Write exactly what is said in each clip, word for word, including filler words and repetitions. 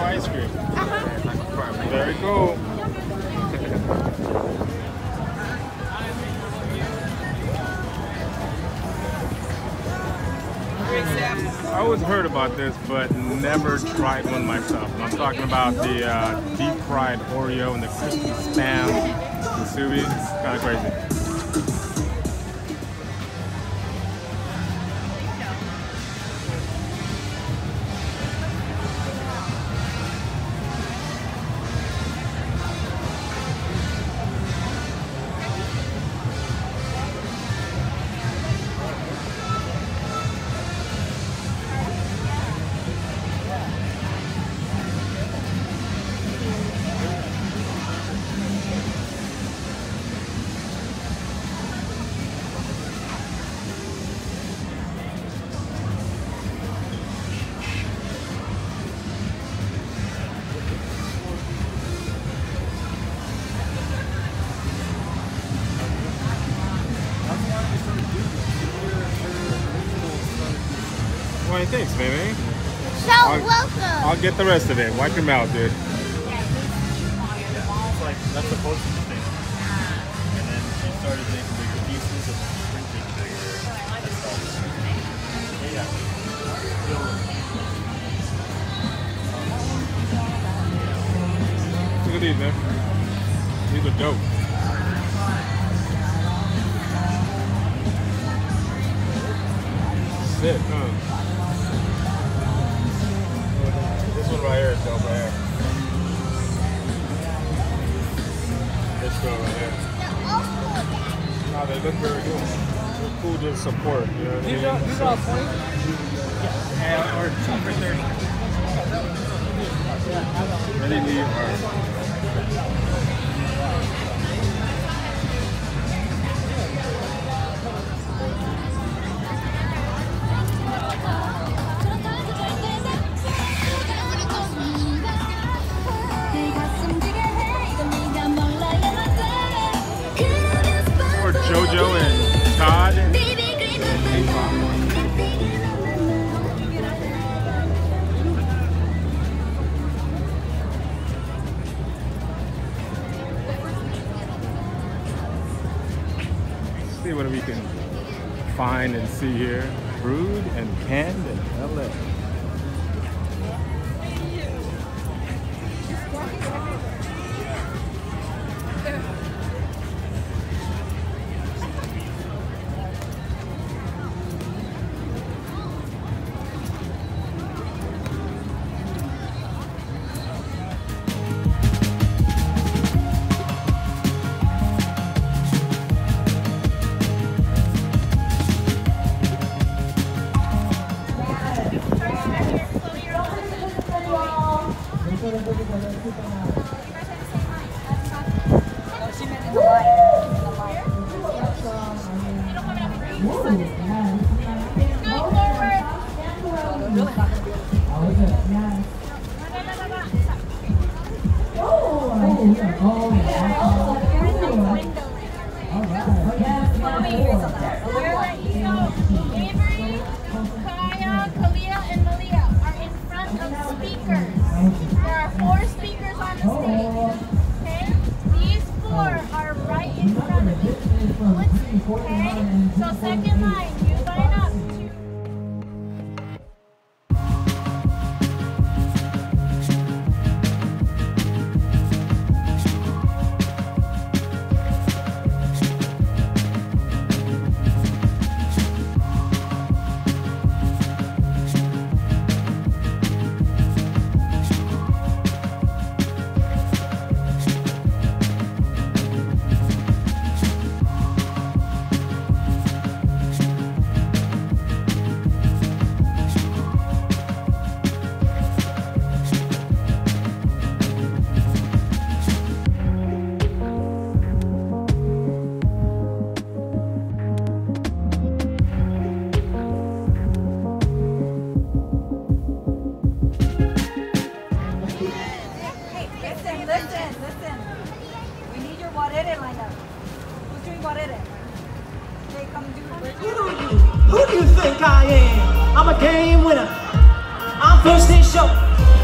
ice cream. Uh-huh. Very cool. I always heard about this, but never tried one myself. And I'm talking about the uh, deep fried Oreo and the crispy Spam musubi. It's kind of crazy. What do you think, baby? So I'll, welcome. I'll get the rest of it. Wipe your mouth, dude. It's like, that's the postage thing. And then she started making bigger pieces and printing bigger. Yeah. Look at these, man. These are dope. Sick, huh? This one right here is dope right here. This girl right here. Oh, they look very cool. They're cool to support, you know what I mean? These are, these are all twenty? Yeah. Or two for thirty. Really neat art. JoJo and Todd and see what we can find and see here. Brewed and canned in L A. Who do you think I am? I'm a game winner. I'm first in show.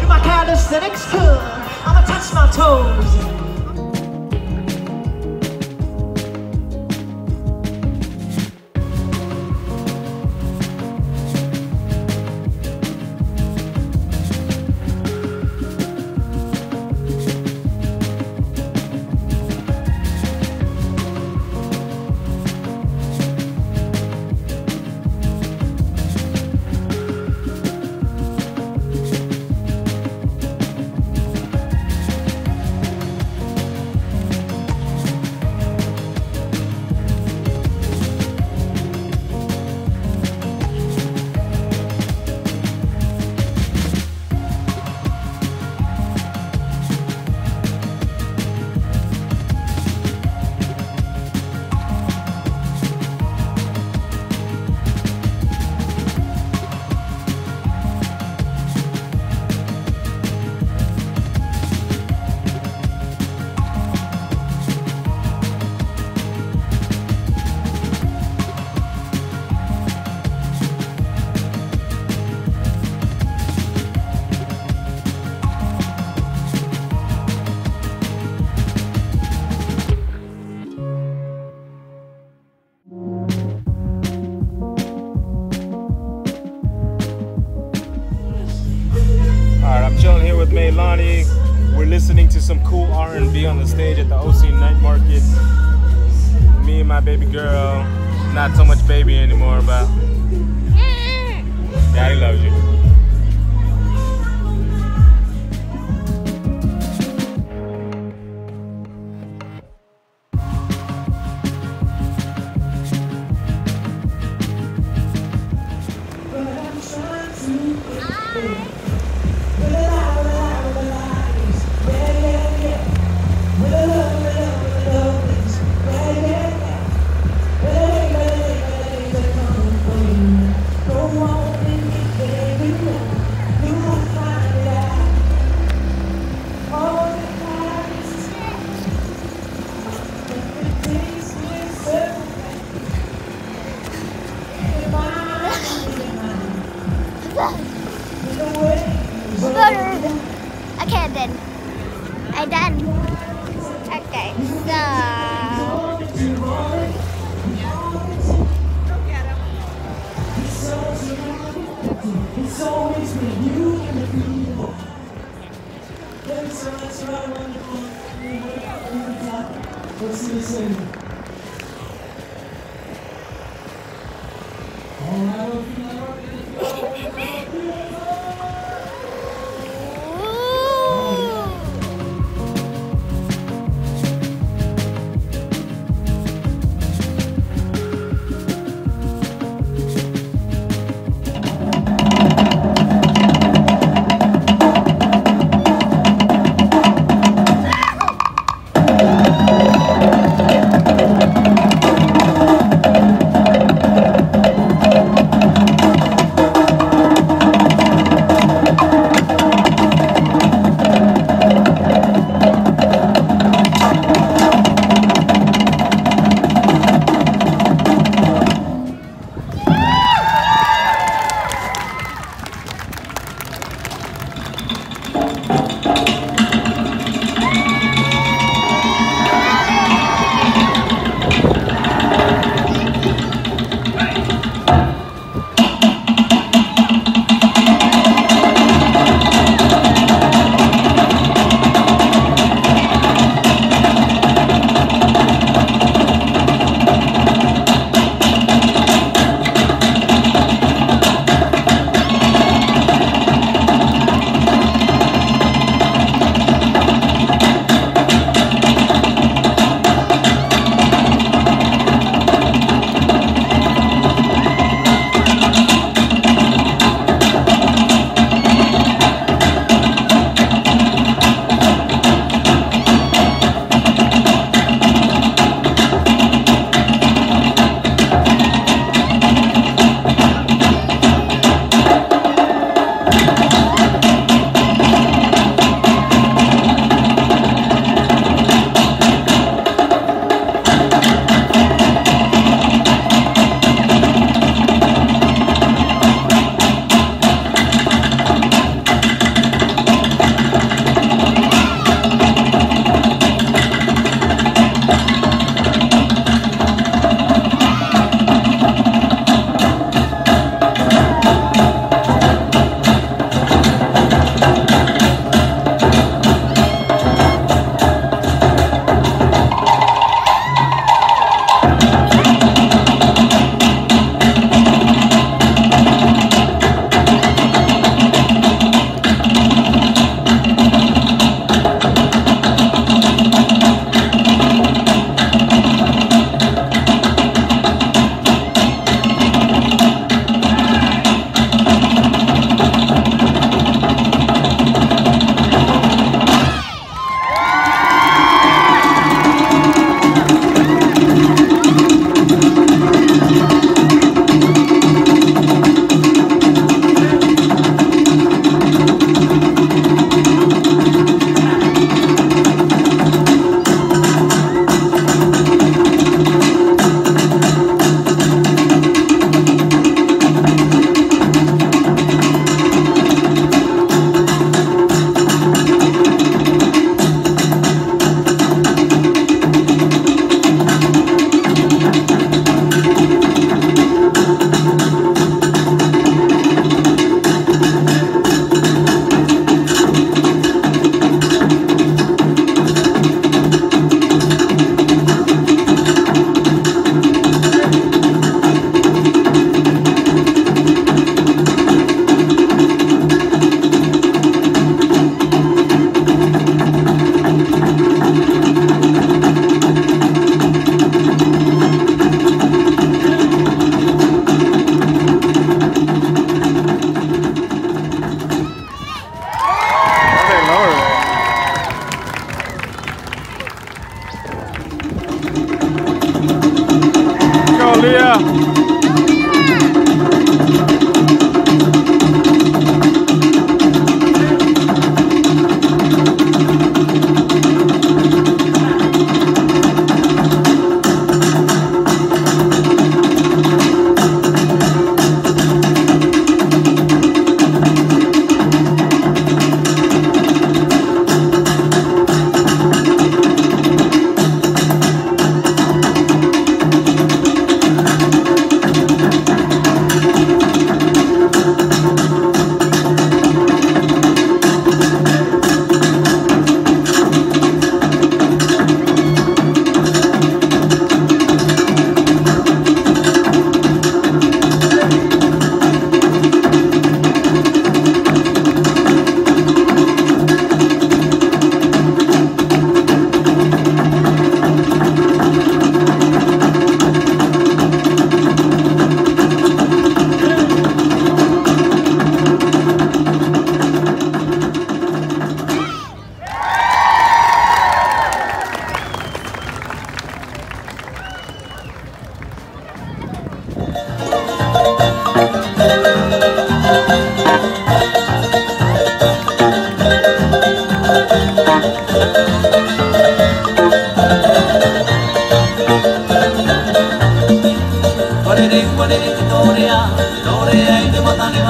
My calisthenics good. I'ma touch my toes. Meilani. We're listening to some cool R and B on the stage at the O C Night Market. Me and my baby girl, not so much baby anymore, but Daddy loves you. Okay, then I done. Okay, so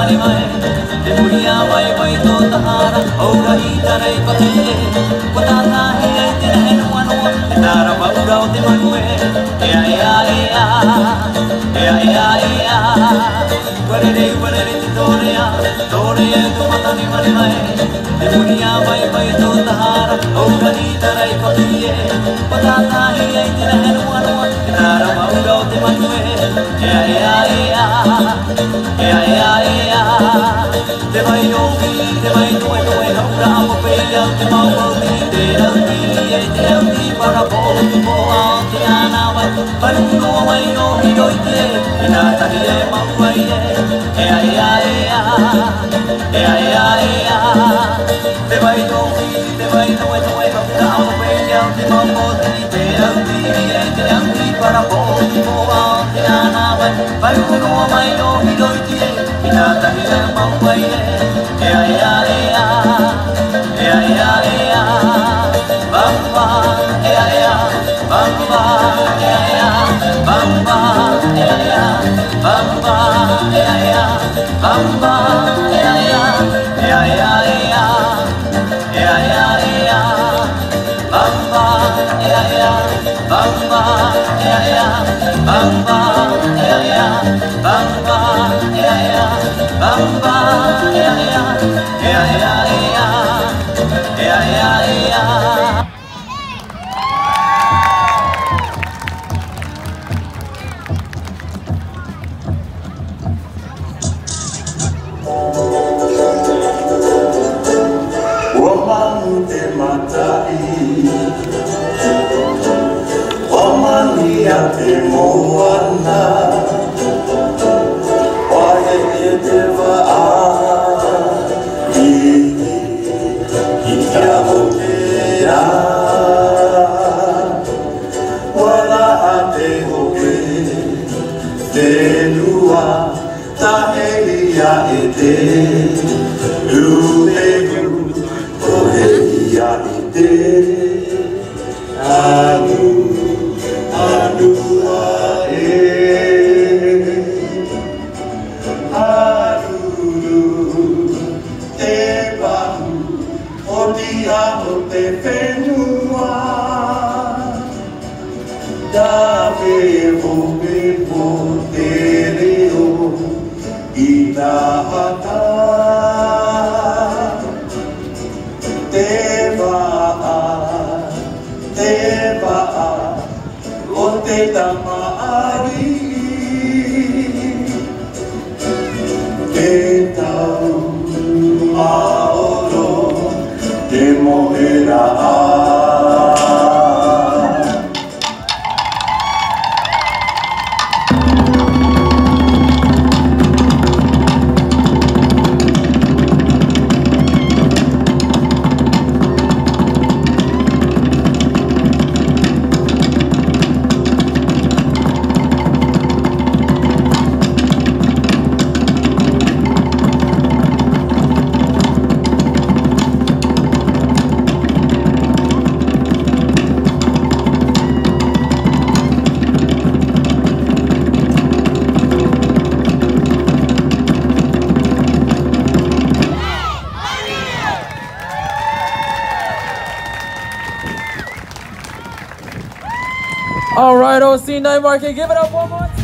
mani mai te dunia vai vai to tahara ora I tarai patie kota nahi ai te henu anu te tara maura o te manue ea ea ea ea ea ea warere warere te torea torea tu matani mani mai te dunia vai vai to tahara ora I tarai patie kota nahi ai te henu anu te tara maura o te manue ea ea ea ea ea ea te vai ovi te vai noe noe haura mo peia te mau mau ti te rauti e te rauti para po te po ao te ana vai paru no mai o hiroi te e nā tahi e mau vai e ea ea ea ea ea ea te vai ovi te vai noe noe haura mo peia te mau mau ti te rauti e te rauti para po te po ao te ana vai paru no mai o hiroi te e nā tahi e mau vai e ea ea ea ea ea ea bamba ea ea bamba ea ea bamba ea ea bamba ea ea bamba ea ea ea ea ea ea ea ea bamba ea ea bamba ea ea bamba ea ea bamba ea ea bamba ea ea ea ea ea ea ea ea Woman te matai Woman ia te moana Oahe e te waai I kia o te a Wala a te hoke Te lua Tahe ia e te Luegu Ia I te anu, anu a e Anu te pahu o ni aho te whenua Tawe o me po te reo I nā hata Te waa, te waa, o te tamaari Te tau maoro, te mohera a All right, O C Night Market, give it up one more time.